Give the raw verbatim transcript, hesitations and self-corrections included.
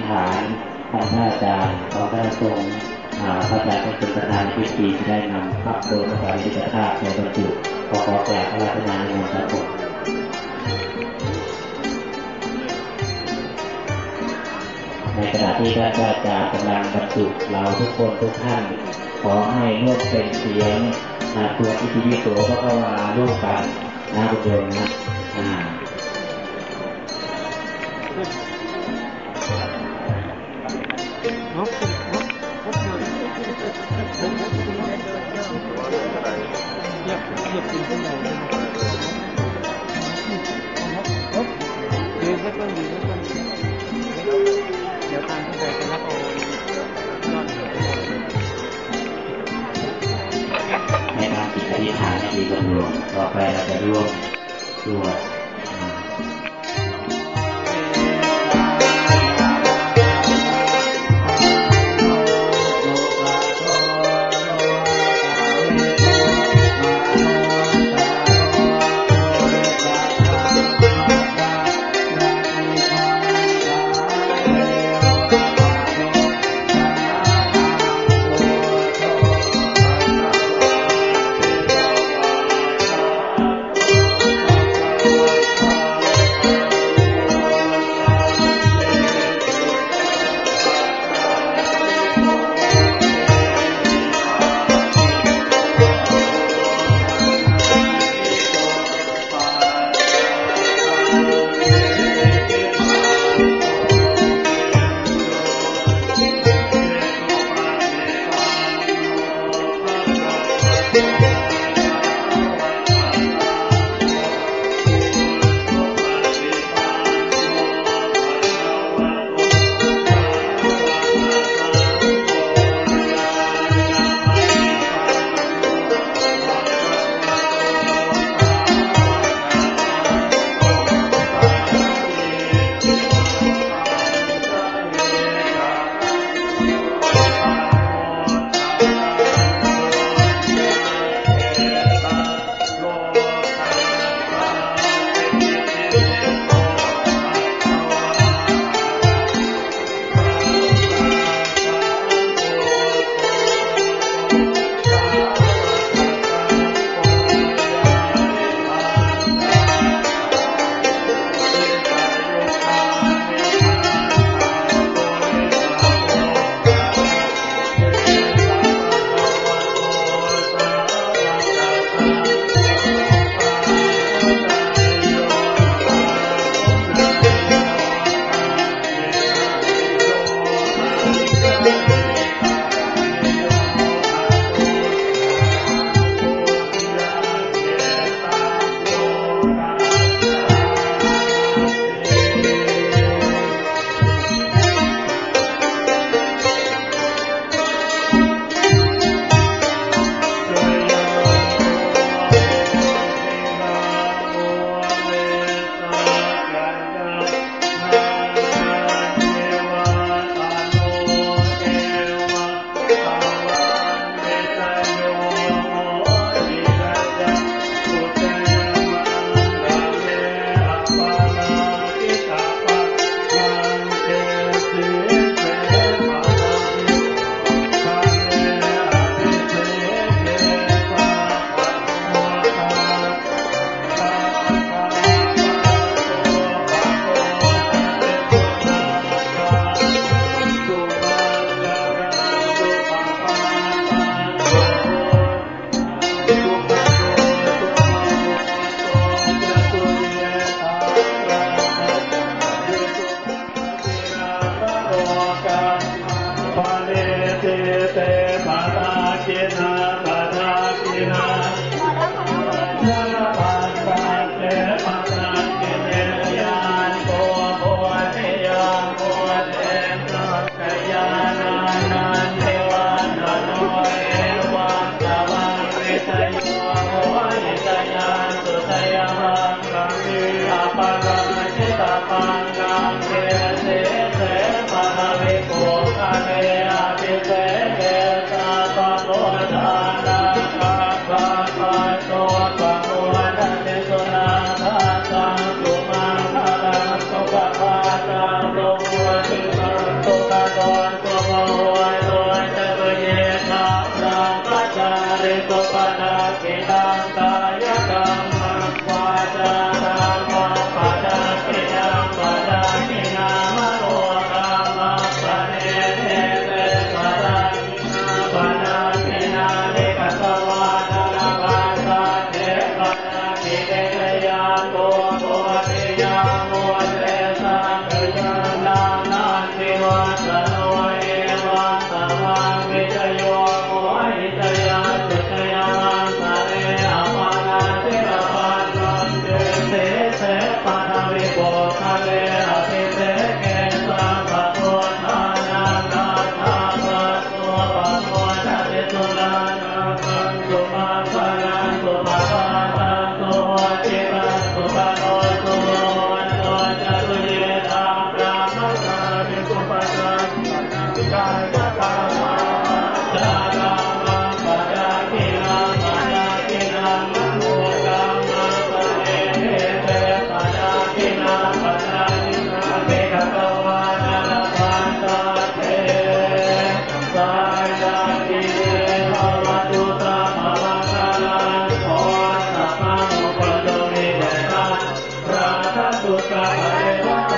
ฐานท่านพระอาจารย์ขอพระทรงพระอาจารย์เป็นประธานพิธีที่ได้นำพระโดยพระบาลีธาตุในบรรจุขอขอกราบพระราชทานในมณฑลผมในขณะที่ท่านพระอาจารย์กำลังบรรจุเราทุกคนทุกท่านขอให้ร่วมเป็นเสียงตัวอิติปิโสพระภาวนาร่วมกันนะทุกคนนะในทางจิตอธิษฐานมีกำลังต่อไปเราจะร่วมด้วย Thank you. ริโภคเลอภิเษเกสัมปะโพธานานาธาปัสโสปะโพธาเตสุลานาคันสุมาภาลังสุมาภาลังสุจิตังสุปโนสุโนโนจัตุเยธังพระมัสสาริสุปะสังกายะกามาจารามังปัจจคินังปัจจคินังโมกังมัสสะเอเทเตปัจจคินังปัจจคินังเมฆะวานะปันตเตสัจจะกิเลภวตุสัมภวังคาลังโอสัพพังอุปโตมิเดชะราคะตุกะภะเรวะ